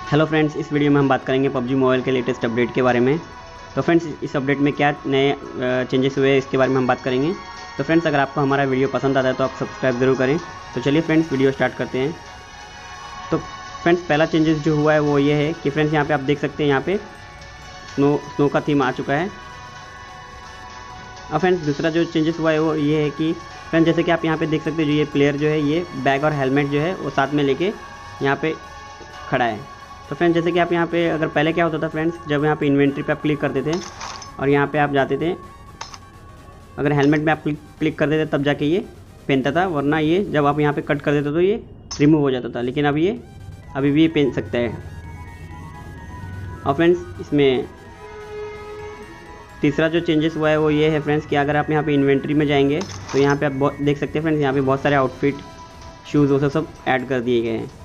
Hello friends, इस video में हम बात करेंगे पबजी मोबाइल के लेटेस्ट अपडेट के बारे में। तो फ्रेंड्स, इस अपडेट में क्या नए चेंजेस हुए इसके बारे में हम बात करेंगे। तो फ्रेंड्स, अगर आपको हमारा वीडियो पसंद आता है तो आप सब्सक्राइब ज़रूर करें। तो चलिए फ्रेंड्स, वीडियो स्टार्ट करते हैं। तो फ्रेंड्स, पहला चेंजेस जो हुआ है वो ये है कि फ्रेंड्स यहाँ पे आप देख सकते हैं, यहाँ पे स्नो का थीम आ चुका है। अब फ्रेंड्स, दूसरा जो चेंजेस हुआ है वो ये है कि फ्रेंड्स, जैसे कि आप यहाँ पे देख सकते हैं, जो ये प्लेयर जो है ये बैग और हेलमेट जो है वो साथ में लेके यहाँ पे खड़ा है। तो फ्रेंड्स, जैसे कि आप यहाँ पे अगर पहले क्या होता था फ्रेंड्स, जब यहाँ पे इन्वेंट्री पे आप क्लिक करते थे और यहाँ पे आप जाते थे, अगर हेलमेट में आप क्लिक करते थे तब जाके ये पहनता था, वरना ये जब आप यहाँ पे कट कर देते तो ये रिमूव हो जाता था। लेकिन अब ये अभी भी ये पहन सकता है। और फ्रेंड्स, इसमें तीसरा जो चेंजेस हुआ है वो ये है फ्रेंड्स कि अगर आप यहाँ पे इन्वेंट्री में जाएंगे तो यहाँ पे आप देख सकते हैं फ्रेंड्स, यहाँ पे बहुत सारे आउटफिट, शूज़ वो सब ऐड कर दिए गए हैं।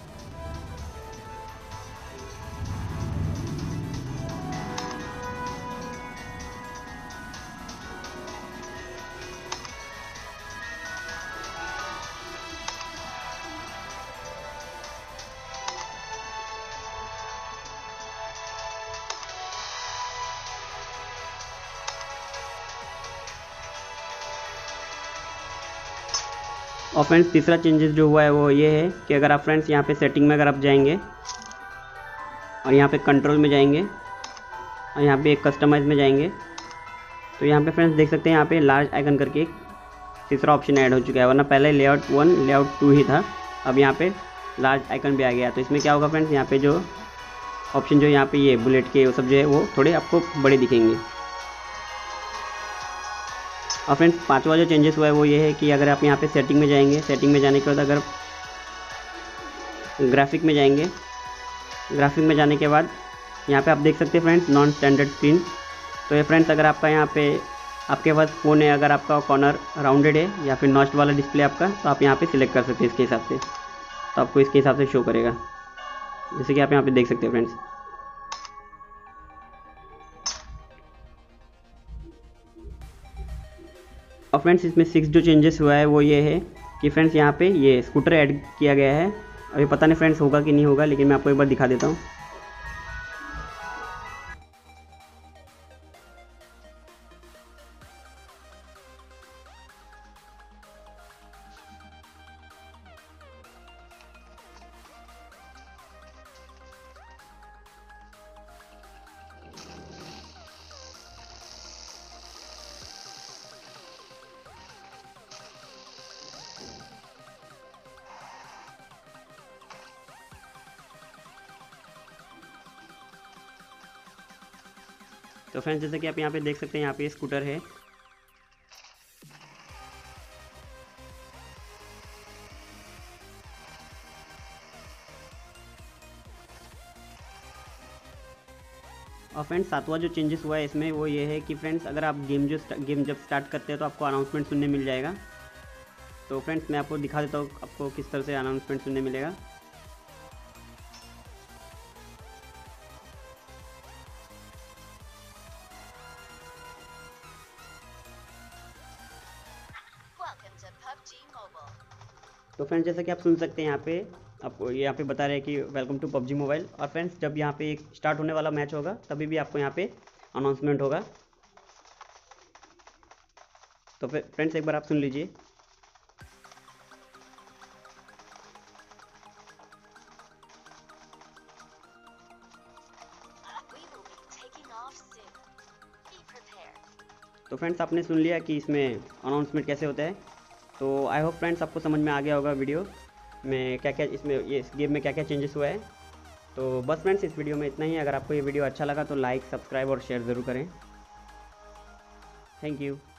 और फ्रेंड्स, तीसरा चेंजेस जो हुआ है वो ये है कि अगर आप फ्रेंड्स यहाँ पे सेटिंग में अगर आप जाएंगे और यहाँ पे कंट्रोल में जाएंगे और यहाँ पे कस्टमाइज में जाएंगे तो यहाँ पे फ्रेंड्स देख सकते हैं, यहाँ पे लार्ज आइकन करके एक तीसरा ऑप्शन ऐड हो चुका है, वरना पहले लेआउट 1 लेआउट 2 ही था। अब यहाँ पे लार्ज आइकन भी आ गया। तो इसमें क्या होगा फ्रेंड्स, यहाँ पे जो ऑप्शन जो यहाँ पे ये बुलेट के वो सब जो है वो थोड़े आपको बड़े दिखेंगे। और फ्रेंड्स, पांचवा जो चेंजेस हुआ है वो ये है कि अगर आप यहाँ पे सेटिंग में जाएंगे, सेटिंग में जाने के बाद अगर ग्राफिक में जाएंगे, ग्राफिक में जाने के बाद यहाँ पे आप देख सकते हैं फ्रेंड्स नॉन स्टैंडर्ड स्क्रीन। तो ये फ्रेंड्स, अगर आपका यहाँ पे आपके पास फ़ोन है, अगर आपका कॉर्नर राउंडेड है या फिर नॉस्ट वाला डिस्प्ले आपका, तो आप यहाँ पे सिलेक्ट कर सकते हैं इसके हिसाब से। तो आपको इसके हिसाब से शो करेगा, जैसे कि आप यहाँ पे देख सकते हैं फ्रेंड्स। और फ्रेंड्स, इसमें 6 जो चेंजेस हुआ है वो ये है कि फ्रेंड्स यहाँ पे ये स्कूटर ऐड किया गया है। अभी पता नहीं फ्रेंड्स होगा कि नहीं होगा, लेकिन मैं आपको एक बार दिखा देता हूँ। तो फ्रेंड्स, जैसे कि आप यहाँ पे देख सकते हैं, यहाँ पे स्कूटर है। और फ्रेंड्स, सातवां जो चेंजेस हुआ है इसमें वो ये है कि फ्रेंड्स, अगर आप गेम जब स्टार्ट करते हैं तो आपको अनाउंसमेंट सुनने मिल जाएगा। तो फ्रेंड्स, मैं आपको दिखा देता हूँ आपको किस तरह से अनाउंसमेंट सुनने मिलेगा। तो फ्रेंड्स, जैसा कि आप सुन सकते हैं, यहाँ पे आपको यहाँ पे बता रहे हैं कि वेलकम टू पबजी मोबाइल। और फ्रेंड्स, जब यहाँ पे एक स्टार्ट होने वाला मैच होगा तभी भी आपको यहाँ पे अनाउंसमेंट होगा। तो फिर फ्रेंड्स, एक बार आप सुन लीजिए। तो फ्रेंड्स, आपने सुन लिया कि इसमें अनाउंसमेंट कैसे होता है। तो आई होप फ्रेंड्स आपको समझ में आ गया होगा वीडियो में क्या क्या इसमें ये इस गेम में क्या क्या चेंजेस हुआ है। तो बस फ्रेंड्स, इस वीडियो में इतना ही। अगर आपको ये वीडियो अच्छा लगा तो लाइक, सब्सक्राइब और शेयर ज़रूर करें। Thank you.